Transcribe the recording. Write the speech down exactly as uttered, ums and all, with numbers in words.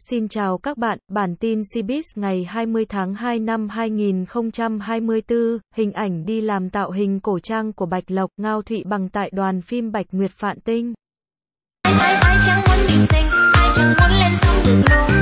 Xin chào các bạn, bản tin Showbiz ngày hai mươi tháng hai năm hai nghìn không trăm hai mươi tư, hình ảnh đi làm tạo hình cổ trang của Bạch, lộc-Ngao, Thụy bằng tại đoàn phim Bạch, Nguyệt, Phạn, Tinh. Ai ai chẳng muốn mình xinh, ai chẳng muốn lên sóng được luôn.